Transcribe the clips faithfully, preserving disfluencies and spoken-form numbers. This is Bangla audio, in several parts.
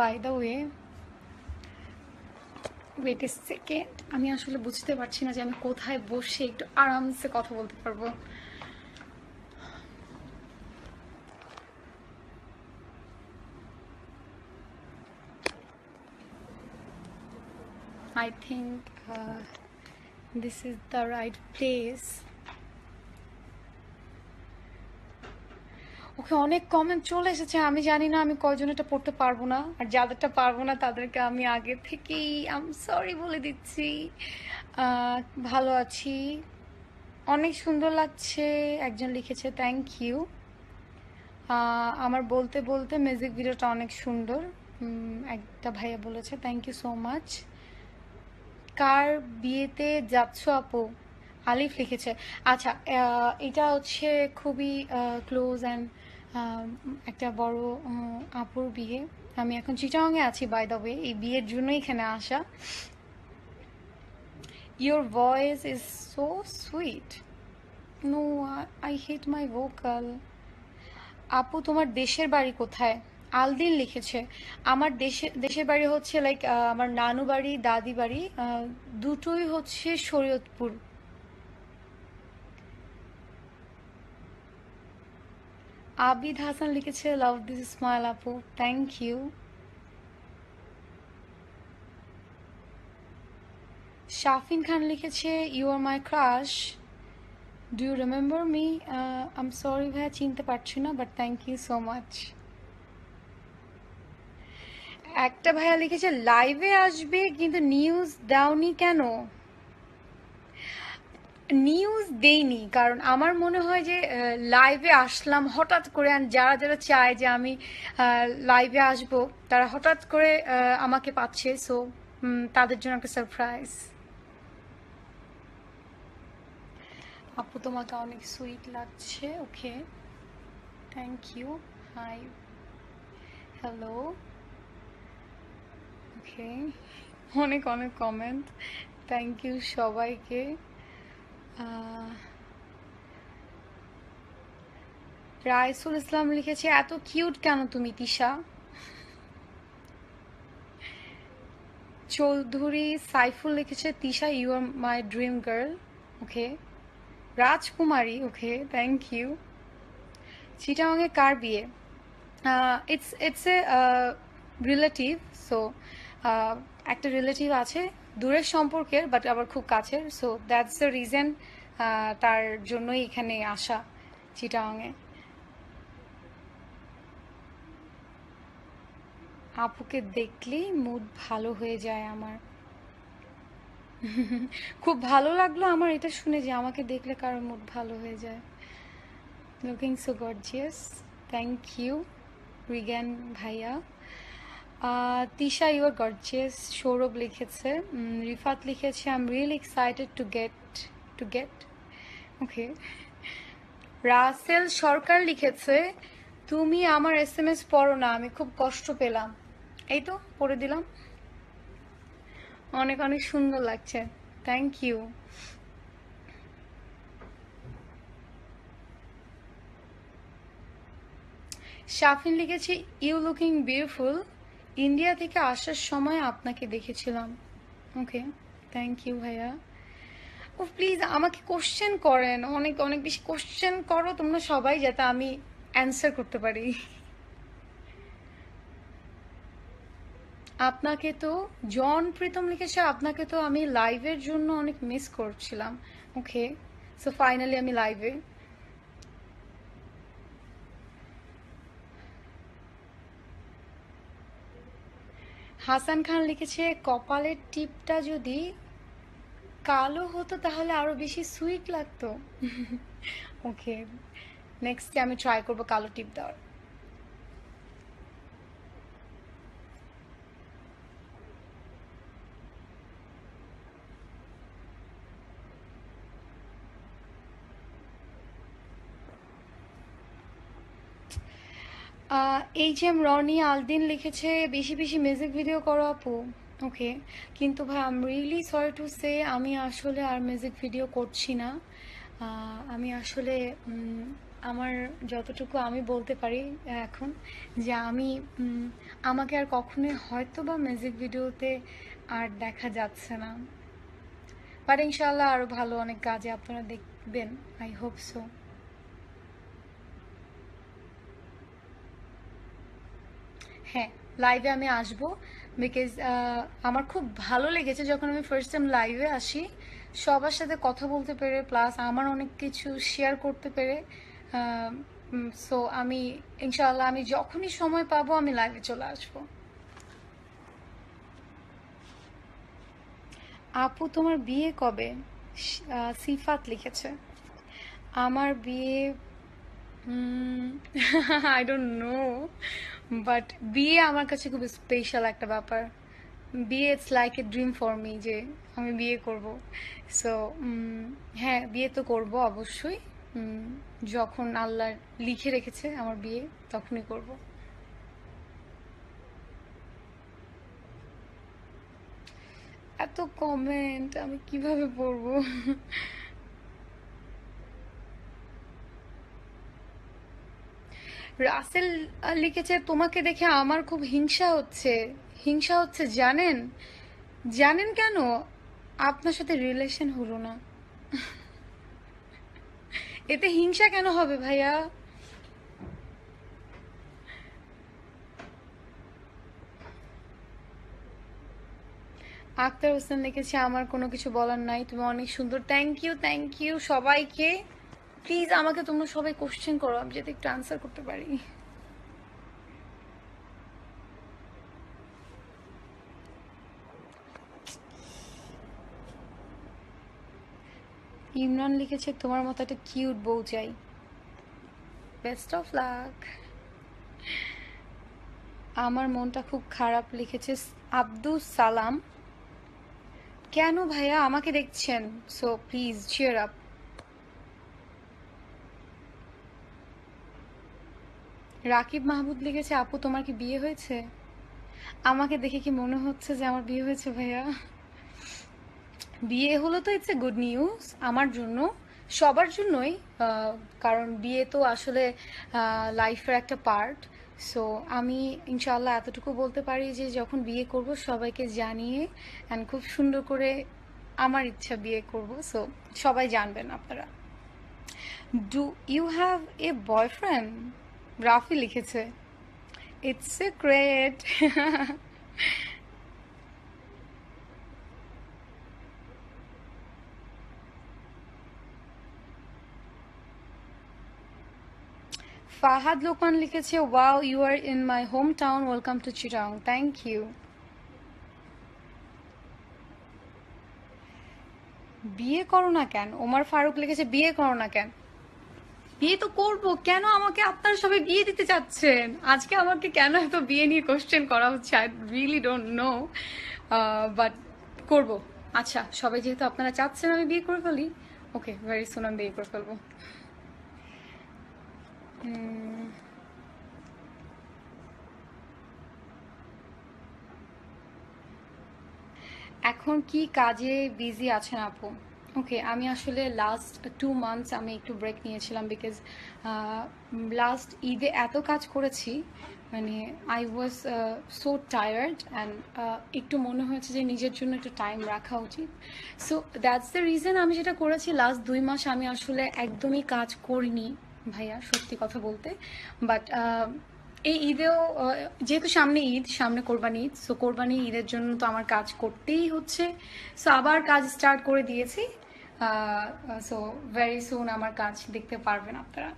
By the way, wait a second, আমি আসলে বুঝতে পারছি না যে আমি কোথায় বসে একটু আরামসে কথা বলতে পারবো। I think uh, this is the right place. ওকে, অনেক কমেন্ট চলে এসেছে, আমি জানি না আমি কয়জন এটা পড়তে পারবো না, আর যাদেরটা পারবো না তাদেরকে আমি আগে থেকেই আই এম সরি বলে দিচ্ছি। আহ, ভালো আছি, অনেক সুন্দর লাগছে একজন লিখেছে, থ্যাংক ইউ। আমার বলতে বলতে মিউজিক ভিডিওটা অনেক সুন্দর, উম, একটা ভাইয়া বলেছে, থ্যাংক ইউ সো মাচ। কার বিয়েতে যাচ্ছ আপু? আলিফ লিখেছে। আচ্ছা, আহ, এটা হচ্ছে খুবই ক্লোজ অ্যান্ড একটা বড় উম, আপুর বিয়ে। আমি এখন চিটাগাংয়ে আছি বাই দ্য ওয়ে, এই বিয়ের জন্যই এখানে আসা। Your voice is so sweet. No, I hate my vocal. আপু তোমার দেশের বাড়ি কোথায়? আলদিন লিখেছে, আমার দেশে দেশের বাড়ি হচ্ছে লাইক আমার নানু বাড়ি দাদি বাড়ি আহ, দুটোই হচ্ছে শরীয়তপুর। আবিদ হাসান লিখেছে, লাভ দিস স্মাইল আপু, থ্যাংক ইউ। শাফিন খান লিখেছে, you are my crush, do you remember me? I am sorry ভাইয়া, চিনতে পারছি না, but thank you so much. একটা ভাইয়া লিখেছে, লাইভে আসবে কিন্তু নিউজ দাওনি কেন? নিউজ দেইনি কারণ আমার মনে হয় যে লাইভে আসলাম হঠাৎ করে, আর যারা যারা চায় যে আমি লাইভে আসব তারা হঠাৎ করে আহ, আমাকে পাচ্ছে, সো তাদের জন্য একটা সারপ্রাইজ। আপু তোমাকে অনেক সুইট লাগছে, okay, thank you. Hi, hello, okay, অনেক অনেক কমেন্ট, থ্যাংক ইউ সবাইকে। আহ, রাইসুল ইসলাম লিখেছে, এত কিউট কেন তুমি তিশা? চৌধুরী সাইফুল লিখেছে, Tisha you are my dream girl, okay. রাজকুমারী, ওকে, থ্যাংক ইউ। চিটাগাংয়ে কার বিয়ে? It's it's a relative, so একটা রিলেটিভ আছে দূরের সম্পর্কের বাট আবার খুব কাছের, সো দ্যাটস দ্য রিজন, তার জন্যই এখানে আসা চিটাগাংয়ে। আপুকে দেখলেই মুড ভালো হয়ে যায় আমার। খুব ভালো লাগলো আমার এটা শুনে যে আমাকে দেখলে কারোর মুড ভালো হয়ে যায়। Looking so gorgeous, thank you Rigan ভাইয়া। Tisha you are gorgeous, Sourav লিখেছে। উম, রিফাত লিখেছে, I am really excited to get to get okay. Rasel Sarkar লিখেছে, তুমি আমার এস এম এস পড়ো না, আমি খুব কষ্ট পেলাম। এই তো পড়ে দিলাম, অনেক অনেক সুন্দর লাগছে, থ্যাংক ইউ। শাফিন লিখেছে, ইউ লুকিং বিউটিফুল, ইন্ডিয়া থেকে আসার সময় আপনাকে দেখেছিলাম, ওকে, থ্যাংক ইউ ভাইয়া। ও প্লিজ আমাকে কোশ্চেন করেন, অনেক অনেক বেশি কোশ্চেন করো তোমরা সবাই, যাতে আমি অ্যান্সার করতে পারি। আপনাকে তো, জন প্রীতম লিখেছে, আপনাকে তো আমি লাইভের জন্য অনেক মিস করছিলাম, ওকে, সো ফাইনালি আমি লাইভে। হাসান খান লিখেছে, কপালের টিপটা যদি কালো হতো তাহলে আরো বেশি সুইট লাগতো। ওকে, নেক্সট আমি ট্রাই করবো কালো টিপ দেওয়ার। এইচ এম রনি আলদিন লিখেছে, বেশি বেশি মিউজিক ভিডিও করো আপু, ওকে, কিন্তু ভাই I am really sorry to say, আমি আসলে আর মিউজিক ভিডিও করছি না। আহ, আমি আসলে আমার যতটুকু আমি বলতে পারি এখন, যে আমি উম, আমাকে আর কখনোই হয়তো বা মিউজিক ভিডিওতে আর দেখা যাচ্ছে না, বাট ইনশাল্লাহ আরো ভালো অনেক কাজে আপনারা দেখবেন, আই হোপ সো। হ্যাঁ, লাইভে আমি আসব, বিকজ আমার খুব ভালো লেগেছে যখন আমি ফার্স্ট টাইম লাইভে আসি, সবার সাথে কথা বলতে পেরে, প্লাস আমার অনেক কিছু শেয়ার করতে পেরে। সো আমি ইনশাআল্লাহ আমি যখনই সময় পাবো আমি লাইভে চলে আসবো। আপু তোমার বিয়ে কবে? আহ, সিফাত লিখেছে। আমার বিয়ে আই ডোন্ট নো, বাট বিয়ে আমার কাছে খুব স্পেশাল একটা ব্যাপার। বিয়ে it's like a dream for me, যে আমি বিয়ে করব। সো হ্যাঁ, বিয়ে তো করব অবশ্যই। উম, যখন আল্লাহ লিখে রেখেছে আমার বিয়ে, তখনই করব। এত কমেন্ট আমি কিভাবে পড়বো? রাসেল লিখেছে, তোমাকে দেখে আমার খুব হিংসা হচ্ছে। হিংসা হচ্ছে জানেন? জানেন কেন? আপনার সাথে রিলেশন হলো না। এতে হিংসা কেন হবে ভাইয়া? আক্তার হোসেন লিখেছে, আমার কোনো কিছু বলার নাই, তুমি অনেক সুন্দর। থ্যাংক ইউ, থ্যাংক ইউ সবাইকে। প্লিজ আমাকে তোমরা সবাই কোশ্চেন করো, আমি যাতে একটু আনসার করতে পারি। ইমরান লিখেছে, তোমার মতো একটা কিউট বউ চাই। Best of luck. আমার মনটা খুব খারাপ লিখেছে আব্দুস সালাম। কেন ভাইয়া, আমাকে দেখছেন? So please cheer up. Rakib Mahmud লিখেছে, আপু তোমার কি বিয়ে হয়েছে? আমাকে দেখে কি মনে হচ্ছে যে আমার বিয়ে হয়েছে ভাইয়া? বিয়ে হলো তো ইটস এ গুড নিউজ আমার জন্য, সবার জন্যই। আহ, কারণ বিয়ে তো আসলে লাইফের একটা পার্ট। সো আমি ইনশাল্লাহ এতটুকু বলতে পারি যে যখন বিয়ে করব সবাইকে জানিয়ে অ্যান্ড খুব সুন্দর করে আমার ইচ্ছা বিয়ে করব। সো সবাই জানবেন আপনারা। Do you have a boyfriend? Rafi লিখেছে। It's a great. Fahad Lokan লিখেছে, wow you are in my home town, welcome to Chittagong. Thank you. বিয়ে করো না কেন? ওমর ফারুক লিখেছে, বিয়ে করো না কেন? বিয়ে তো করবো, কেন আমাকে আপনারা সবাই বিয়ে দিতে চাচ্ছেন? আজকে আমাকে কেন এত বিয়ে নিয়ে কোশ্চেন করা হচ্ছে, I really don't know, but করবো। আচ্ছা, সবাই যেহেতু আপনারা চাচ্ছেন আমি বিয়ে করে ফেলি, ওকে, ভেরি সুন আমি বিয়ে করে ফেলবো। উম, এখন কি কাজে বিজি আছেন আপু? ওকে, আমি আসলে লাস্ট টু মান্থস আমি একটু ব্রেক নিয়েছিলাম, বিকজ লাস্ট ঈদে এত কাজ করেছি, মানে I was so tired and একটু মনে হয়েছে যে নিজের জন্য একটু টাইম রাখা উচিত। সো দ্যাটস দ্য রিজন আমি যেটা করেছি, লাস্ট দুই মাস আমি আসলে একদমই কাজ করিনি ভাইয়া, সত্যি কথা বলতে। বাট এই ঈদেও আহ, যেহেতু সামনে ঈদ, সামনে কোরবানি ঈদ, সো কোরবানি ঈদের জন্য তো আমার কাজ করতেই হচ্ছে। সো আবার কাজ স্টার্ট করে দিয়েছি। সো ভেরি সুন আমার কাজ দেখতে পারবেন আপনারা।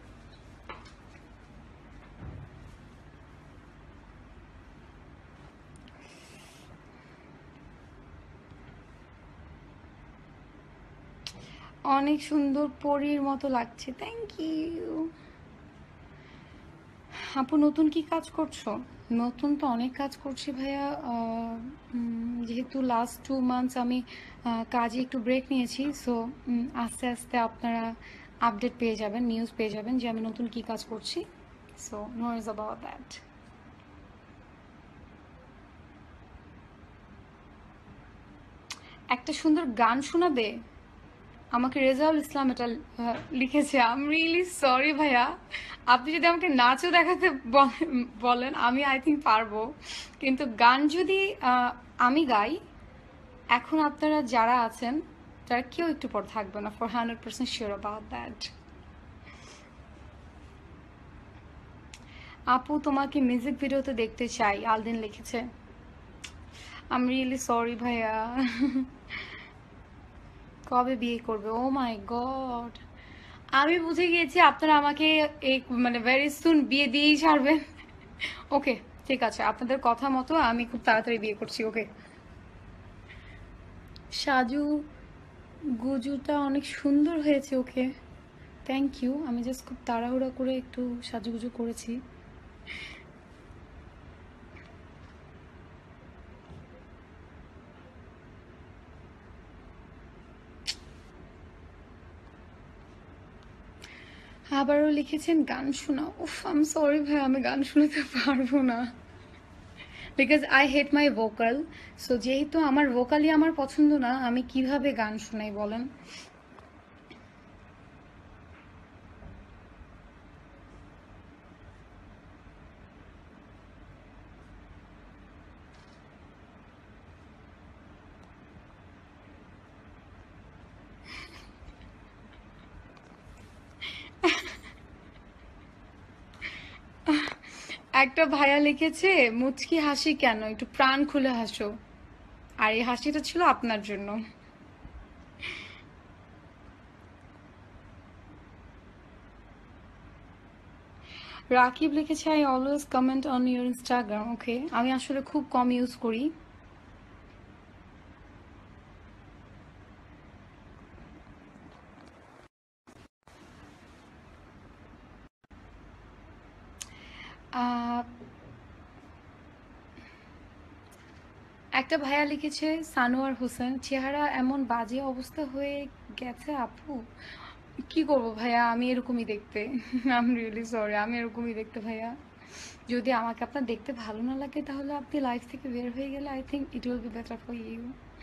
অনেক সুন্দর পরীর মতো লাগছে, থ্যাংক ইউ। আপু নতুন কি কাজ করছো? নতুন তো অনেক কাজ করছি ভাইয়া। আহ, উম, যেহেতু লাস্ট টু মান্থস আমি আহ, কাজে একটু ব্রেক নিয়েছি, সো আস্তে আস্তে আপনারা আপডেট পেয়ে যাবেন, নিউজ পেয়ে যাবেন যে আমি নতুন কি কাজ করছি। So no worries about that. একটা সুন্দর গান শোনাবে? আমাকে রেজাউল ইসলাম এটা আহ, লিখেছে। আই এম রিয়েলি সরি ভাইয়া, আপনি যদি আমাকে নাচও দেখাতে বলেন বলেন, আমি আই থিঙ্ক পারবো, কিন্তু গান যদি আহ, আমি গাই, এখন আপনারা যারা আছেন তারা কেউ একটু পর থাকবে না, for hundred percent sure about that. আপু তোমাকে মিউজিক ভিডিওতে দেখতে চাই, আলদিন লিখেছে। আই এম রিয়েলি সরি ভাইয়া। কবে বিয়ে করবে? ও মাই গড, আমি বুঝে গিয়েছি আপনারা আমাকে এই মানে ভেরি সুন বিয়ে দিয়েই ছাড়বেন। ওকে, ঠিক আছে, আপনাদের কথা মতো আমি খুব তাড়াতাড়ি বিয়ে করছি। ওকে। সাজু গুজুটা অনেক সুন্দর হয়েছে। Okay, thank you. আমি জাস্ট খুব তাড়াহুড়া করে একটু সাজুগুজু করেছি। আবারও লিখেছেন গান শোনাও। উফ, আম সরি ভাই, আমি গান শোনাতে পারবো না, because I hate my vocal. So যেহেতু আমার ভোকালই আমার পছন্দ না, আমি কিভাবে গান শোনাই বলেন? একটা ভাইয়া লিখেছে, মুচকি হাসি কেন, একটু প্রাণ খুলে হাসো। আর এই হাসিটা ছিল আপনার জন্য। রাকিব লিখেছে, I always comment on your Instagram. Okay, আমি আসলে খুব কম ইউজ করি। আহ, একটা ভাইয়া লিখেছে, সানোয়ার হোসেন, চেহারা এমন বাজে অবস্থা হয়ে গেছে আপু, কি করবো ভাইয়া, আমি এরকমই দেখতে। আই এম রিয়েলি সরি, আমি এরকমই দেখতে ভাইয়া। যদি আমাকে আপনার দেখতে ভালো না লাগে, তাহলে আপনি লাইফ থেকে বের হয়ে গেলে I think it will be better for you.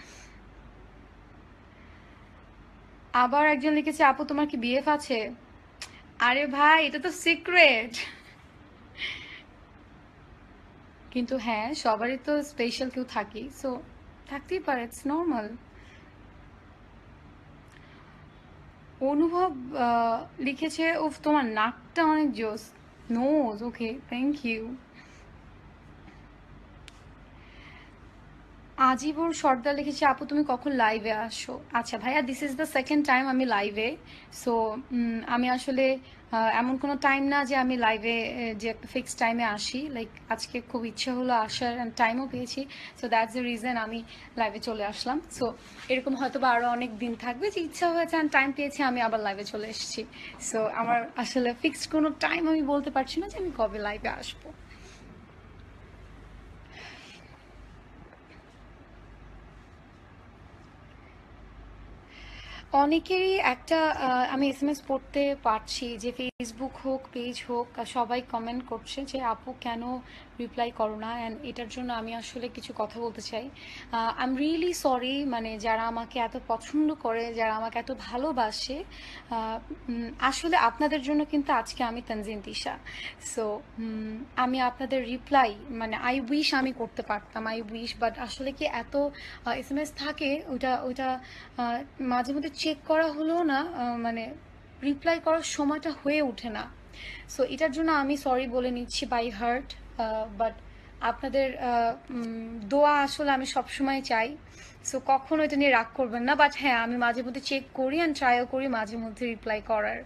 আবার একজন লিখেছে, আপু তোমার কি বিএফ আছে? আরে ভাই, এটা তো সিক্রেট। কিন্তু হ্যাঁ, সবারই তো স্পেশাল কেউ থাকি, সো থাকতেই পারে, ইটস নর্মাল। অনুভব আহ, লিখেছে, উফ তোমার নাকটা অনেক জোস। Nose, okay, thank you. Ajibar Sardar লিখেছে, আপু তুমি কখন লাইভে আসো? আচ্ছা ভাইয়া, this is the second time আমি লাইভে। সো আমি আসলে আহ, এমন কোনো টাইম না যে আমি লাইভে যে একটা ফিক্সড টাইমে আসি, লাইক আজকে খুব ইচ্ছে হলো আসার, অ্যান্ড টাইমও পেয়েছি। সো দ্যাটস দ্য রিজন আমি লাইভে চলে আসলাম। সো এরকম হয়তো বা আরও অনেক দিন থাকবে যে ইচ্ছা হয়েছে অ্যান্ড টাইম পেয়েছি, আমি আবার লাইভে চলে এসেছি। সো আমার আসলে ফিক্সড কোনো টাইম আমি বলতে পারছি না যে আমি কবে লাইভে আসবো। অনেকেরই একটা আহ, আমি এস এম এস পড়তে পারছি যে ফেসবুক হোক, পেজ হোক, আহ, সবাই কমেন্ট করছে যে আপু কেন রিপ্লাই করো না, অ্যান্ড এটার জন্য আমি আসলে কিছু কথা বলতে চাই। আই এম রিয়েলি সরি, মানে যারা আমাকে এত পছন্দ করে, যারা আমাকে এত ভালোবাসে, আহ, উম, আসলে আপনাদের জন্য কিন্তু আজকে আমি তানজিন তিশা। সো আমি আপনাদের রিপ্লাই, মানে আই উইশ আমি করতে পারতাম, আই উইশ, বাট আসলে কি এত এস এম এস থাকে, ওইটা ওইটা আহ, মাঝে মধ্যে চেক করা হলেও না, আহ, মানে রিপ্লাই করার সময়টা হয়ে ওঠে না। সো এটার জন্য আমি সরি বলে নিচ্ছি বাই হার্ট। বাট আপনাদের আহ, উম, দোয়া আসলে আমি সবসময় চাই। সো কখনো এটা নিয়ে রাগ করবেন না, বাট হ্যাঁ, আমি মাঝে মধ্যে চেক করি অ্যান্ড ট্রাইও করি মাঝে মধ্যে রিপ্লাই করার।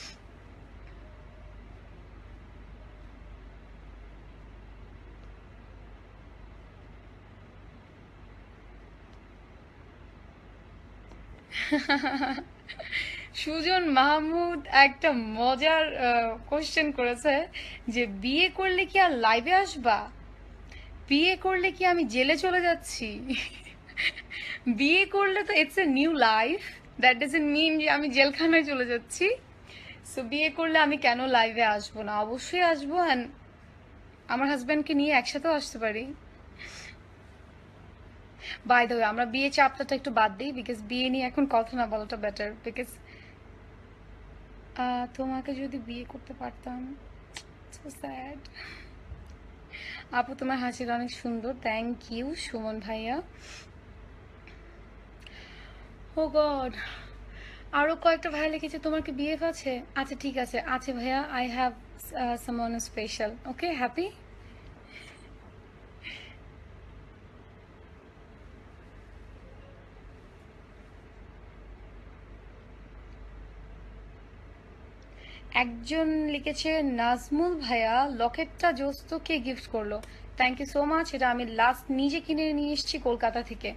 সুজন মাহমুদ একটা মজার কোশ্চেন করেছে যে বিয়ে করলে কি আর লাইভে আসবা? বিয়ে করলে কি আমি জেলে চলে যাচ্ছি? বিয়ে করলে তো it's a new life, that doesn't mean যে আমি জেলখানায় চলে যাচ্ছি। সো বিয়ে করলে আমি কেন লাইভে আসবো না? অবশ্যই আসবো, অ্যান্ড আমার হাজব্যান্ডকে নিয়ে একসাথেও আসতে পারি। বাই দ্য ওয়ে আমরা বিয়ে চাপটাটা একটু বাদ দিই, বিকজ বিয়ে নিয়ে এখন কথা না বলাটা বেটার। বিকজ তোমাকে যদি বিয়ে করতে পারতাম, সো স্যাড। আপু তোমার হাসিটা অনেক সুন্দর, থ্যাংক ইউ সুমন ভাইয়া। ও গড, আরো কয়েকটা ভাইয়া লিখেছে তোমার কি বিএফ আছে? আচ্ছা ঠিক আছে, আছে ভাইয়া, I have someone special. Okay, happy. একজন লিখেছে নাজমুল ভাইয়া লকেটটা জোস্ত কে গিফট করলো? থ্যাংক ইউ সো মাচ, এটা আমি লাস্ট নিজে কিনে নিয়ে এসেছি কলকাতা থেকে।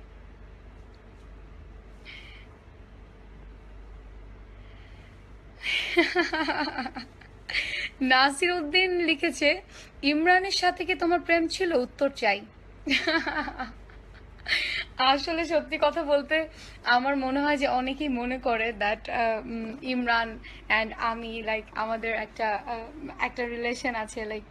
নাসির উদ্দিন লিখেছে ইমরানের সাথে কি তোমার প্রেম ছিল? উত্তর চাই। আসলে সত্যি কথা বলতে আমার মনে হয় যে অনেকেই মনে করে দ্যাট ইমরান অ্যান্ড আমি লাইক আমাদের একটা আহ, একটা রিলেশন আছে, লাইক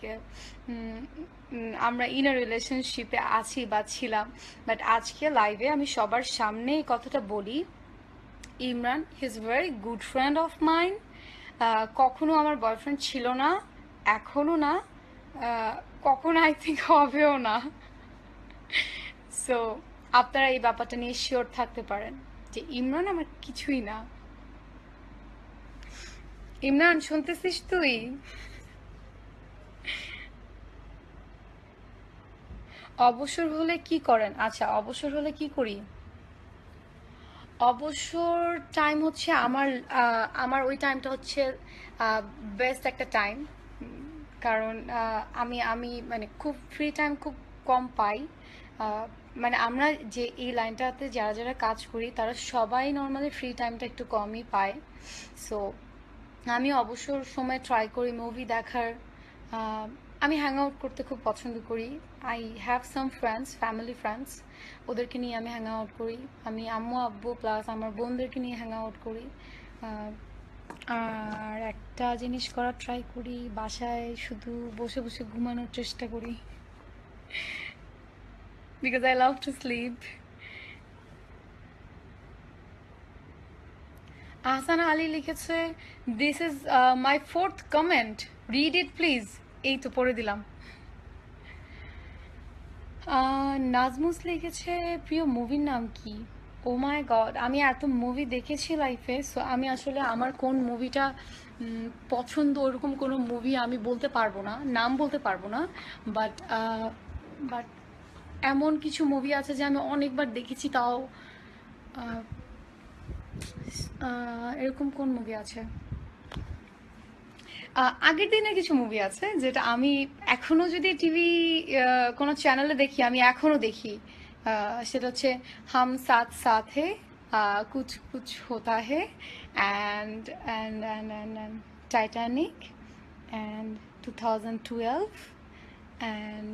আমরা ইন আ রিলেশনশিপে আছি বা ছিলাম। বাট আজকে লাইভে আমি সবার সামনে এই কথাটা বলি, Imran his very good friend of mine. কখনো আমার বয়ফ্রেন্ড ছিল না, এখনো না, আহ, কখনো আই থিঙ্ক হবেও না। সো আপনারা এই ব্যাপারটা নিয়ে শিওর থাকতে পারেন যে ইমরান আমার কিছুই না। ইমরান শুনতেছিস তুই? অবসর হলে কি করেন? আচ্ছা, অবসর হলে কি করি? অবসর টাইম হচ্ছে আমার আহ, আমার ওই টাইমটা হচ্ছে বেস্ট একটা টাইম। কারণ আহ, আমি আমি মানে খুব ফ্রি টাইম খুব কম পাই। আহ, মানে আমরা যে এই লাইনটাতে যারা যারা কাজ করি তারা সবাই নর্মালি ফ্রি টাইমটা একটু কমই পায়। সো আমি অবসর সময় ট্রাই করি মুভি দেখার। আহ, আমি হ্যাং আউট করতে খুব পছন্দ করি। I have some friends, family friends, ওদেরকে নিয়ে আমি হ্যাং আউট করি। আমি আম্মু আব্বু প্লাস আমার বোনদেরকে নিয়ে হ্যাং আউট করি। আহ, আর একটা জিনিস করার ট্রাই করি, বাসায় শুধু বসে বসে ঘুমানোর চেষ্টা করি, because I love to sleep. Ahsan Ali লিখেছে this is my fourth comment, read it please. এই তো পড়ে দিলাম। আহ, নাজমুস লিখেছে প্রিয় মুভির নাম কি? ও মাই গড, আমি এত মুভি দেখেছি লাইফে, সো আমি আসলে আমার কোন মুভিটা পছন্দ ওরকম কোনো মুভি আমি বলতে পারবো না, নাম বলতে পারবো না। বাট বাট এমন কিছু মুভি আছে যে আমি অনেকবার দেখেছি, তাও আহ, আহ, এরকম কোন মুভি আছে? আহ, আগের দিনের কিছু মুভি আছে যেটা আমি এখনো যদি টিভি কোনো চ্যানেলে দেখি আমি এখনো দেখি। আহ, সেটা হচ্ছে হাম সাথ সাথ হে, আহ, Kuch Kuch Hota Hai, and and and and and Titanic, and two thousand twelve, and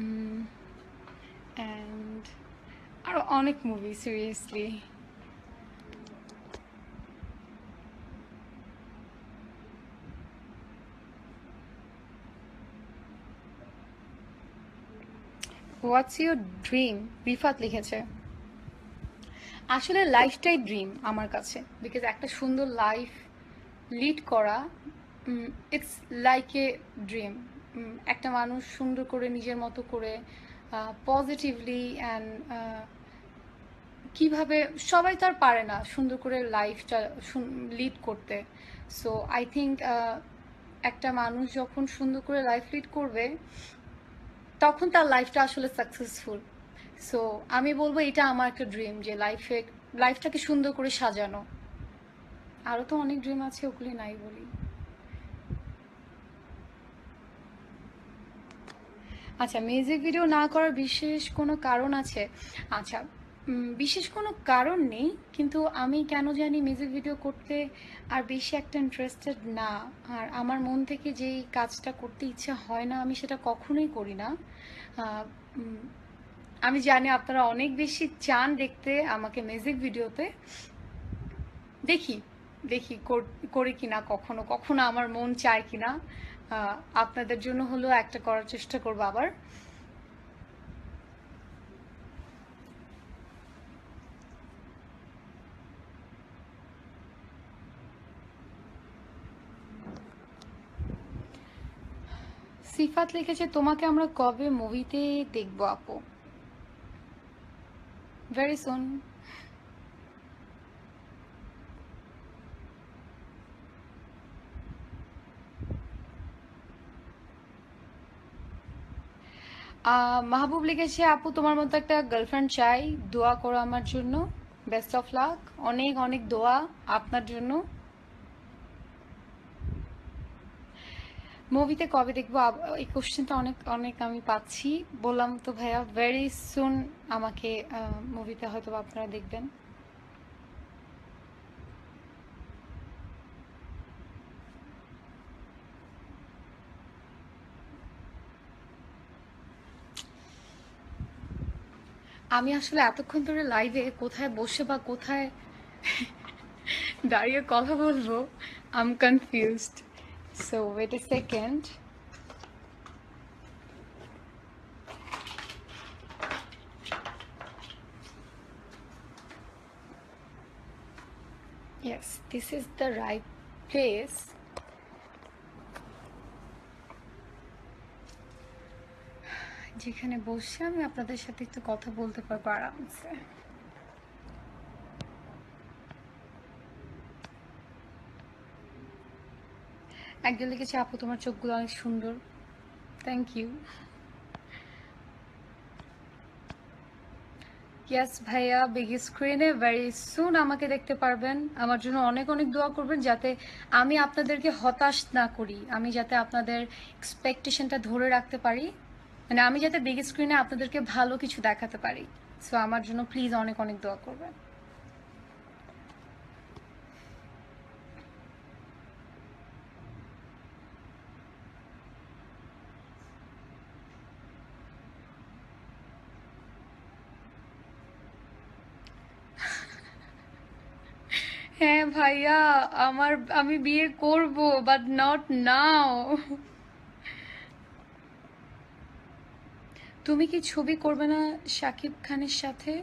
and আরও অনেক movie seriously. What's your dream? Rifat লিখেছে আসলে লাইফটাই ড্রিম আমার কাছে, বিকজ একটা সুন্দর লাইফ লিড করা ইটস লাইক এ ড্রিম। একটা মানুষ সুন্দর করে নিজের মতো করে পজিটিভলি অ্যান্ড কিভাবে, সবাই তো আর পারে না সুন্দর করে লাইফটা লিড করতে। সো আই থিঙ্ক একটা মানুষ যখন সুন্দর করে লাইফ লিড করবে তখন তার লাইফটা আসলে সাকসেসফুল। সো আমি বলবো এটা আমার একটা ড্রিম, যে লাইফে লাইফটাকে সুন্দর করে সাজানো। আরও তো অনেক ড্রিম আছে, ওগুলি নাই বলি। আচ্ছা, মিউজিক ভিডিও না করার বিশেষ কোনো কারণ আছে? আচ্ছা, বিশেষ কোনো কারণ নেই, কিন্তু আমি কেন জানি মিউজিক ভিডিও করতে আর বেশি একটা ইন্টারেস্টেড না। আর আমার মন থেকে যেই কাজটা করতে ইচ্ছা হয় না আমি সেটা কখনোই করি না। আমি জানি আপনারা অনেক বেশি চান দেখতে আমাকে মিউজিক ভিডিওতে, দেখি দেখি করি কিনা, কখনো কখনো আমার মন চায় কিনা। আপনাদের জন্য হলেও একটা করার চেষ্টা করবো আবার। সিফাত লিখেছে তোমাকে আমরা কবে মুভিতে দেখবো আপু? Very soon. মাহবুব লিখেছে আপু তোমার মতো একটা গার্লফ্রেন্ড চাই, দোয়া করো আমার জন্য, বেস্ট অফ লাক, অনেক অনেক দোয়া আপনার জন্য। মুভিতে কবে দেখবো এই কোশ্চেনটা অনেক অনেক আমি পাচ্ছি, বললাম তো ভাইয়া ভেরি সুন আমাকে মুভিতে হয়তো আপনারা দেখবেন। আমি আসলে এতক্ষণ ধরে লাইভে কোথায় বসে বা কোথায় দাঁড়িয়ে কথা বলবো I am confused, so wait a second. Yes, this is the right place. যেখানে বসে আমি আপনাদের সাথে একটু কথা বলতে পারবো আরামসে। একজন লিখেছে আপু তোমার চোখগুলো অনেক সুন্দর, থ্যাংক ইউ। ইয়াস ভাইয়া, বিগ স্ক্রিনে ভেরি সুন আমাকে দেখতে পারবেন। আমার জন্য অনেক অনেক দোয়া করবেন যাতে আমি আপনাদেরকে হতাশ না করি, আমি যাতে আপনাদের এক্সপেকটেশনটা ধরে রাখতে পারি, মানে আমি যাতে বিগ স্ক্রিনে আপনাদেরকে ভালো কিছু দেখাতে পারি। সো আমার জন্য প্লিজ অনেক অনেক দোয়া করবেন। হ্যাঁ ভাইয়া, আমার আমি বিয়ে করব, বাট নট নাও। তুমি কি ছবি করবে না শাকিব খানের সাথে?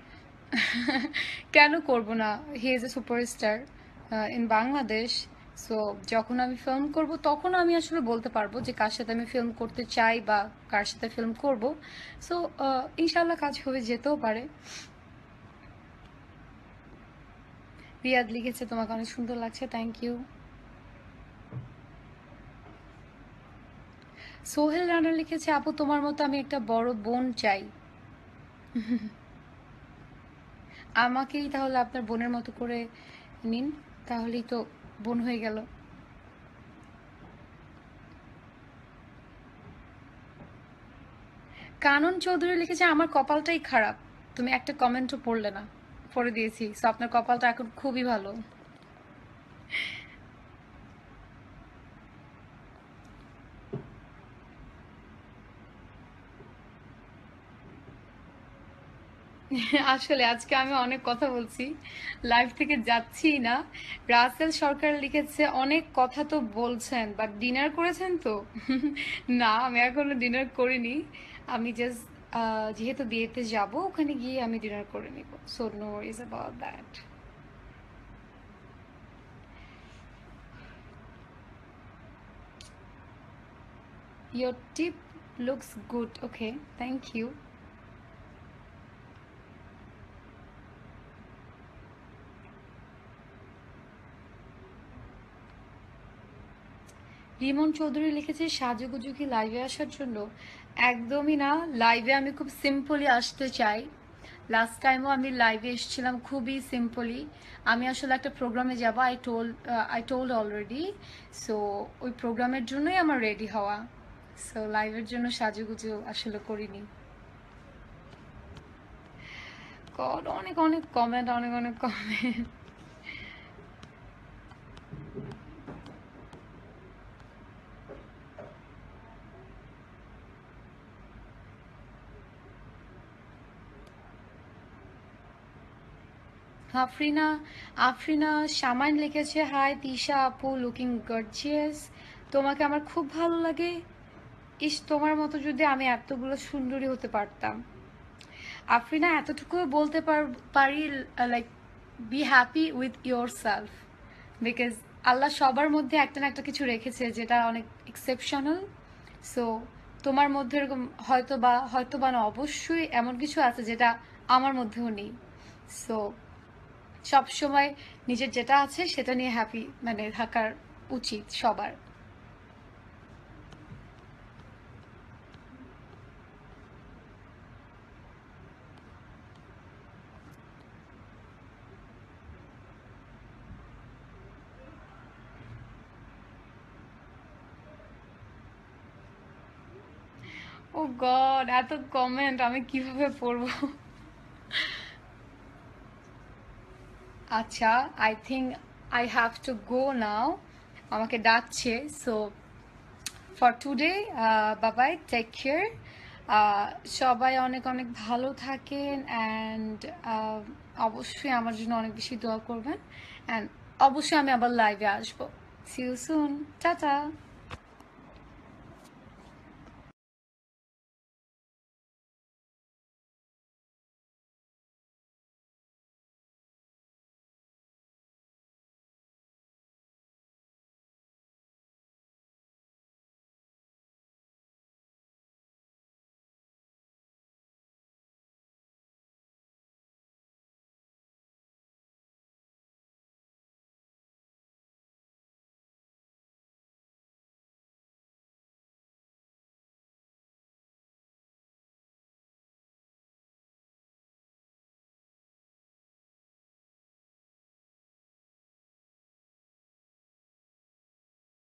কেন করব না, he is a superstar in Bangladesh. So যখন আমি ফিল্ম করব তখন আমি আসলে বলতে পারবো যে কার সাথে আমি ফিল্ম করতে চাই বা কার সাথে ফিল্ম করব। সো ইনশাল্লাহ কাজ হয়ে যেতেও পারে। রিয়াদ লিখেছে তোমাকে অনেক সুন্দর লাগছে, থ্যাংক ইউ। সোহেল রানা লিখেছে আপু তোমার মতো আমি একটা বড় বোন চাই। আমাকেই তাহলে আপনার বোনের মতো করে নিন, তাহলেই তো বোন হয়ে গেল। কানন চৌধুরী লিখেছে আমার কপালটাই খারাপ, তুমি একটা কমেন্টও পড়লে না। পড়ে দিয়েছি, সো আপনার কপালটা এখন খুবই ভালো। আসলে আজকে আমি অনেক কথা বলছি, লাইভ থেকে যাচ্ছি না। রাসেল সরকার লিখেছে অনেক কথা তো বলছেন, বাট ডিনার করেছেন তো? না, আমি এখনো ডিনার করিনি। আমি জাস্ট যেহেতু বিয়েতে যাব ওখানে গিয়ে আমি ডিনার করে নিব, so no worries about that. Your tip looks good. Okay, thank you. Rimon Chowdhury লিখেছে সাজুগুজু কি লাইভে আসার জন্য? একদমই না, লাইভে আমি খুব সিম্পলি আসতে চাই। লাস্ট টাইমও আমি লাইভে এসেছিলাম খুবই সিম্পলি। আমি আসলে একটা প্রোগ্রামে যাব, I tol I told already. So ওই প্রোগ্রামের জন্যই আমার রেডি হওয়া, সো লাইভের জন্য সাজুগুজু আসলে করিনি। গড, অনেক অনেক কমেন্ট, অনেক অনেক কমেন্ট। আফরিনা আফরিনা সামাইন লিখেছে হাই তিশা আপু, লুকিং গর্জিয়াস, তোমাকে আমার খুব ভালো লাগে। ইস, তোমার মতো যদি আমি এতগুলো সুন্দরী হতে পারতাম। আফরিনা, এতটুকু বলতে পারি, like be happy with yourself, because Allah সবার মধ্যে একটা না একটা কিছু রেখেছে যেটা অনেক এক্সেপশনাল। সো তোমার মধ্যে এরকম হয়তো বা হয়তো বা না, অবশ্যই এমন কিছু আছে যেটা আমার মধ্যেও নেই। সো সবসময় নিজের যেটা আছে সেটা নিয়ে হ্যাপি মানে থাকার উচিত সবার। ও গড, এত কমেন্ট আমি কিভাবে পড়বো? আচ্ছা, I think I have to go now, আমাকে ডাকছে। So for today Babai, take care. সবাই অনেক অনেক ভালো থাকেন অ্যান্ড অবশ্যই আমার জন্য অনেক বেশি দোয়া করবেন, অ্যান্ড অবশ্যই আমি আবার লাইভে আসবো। See you soon, tata.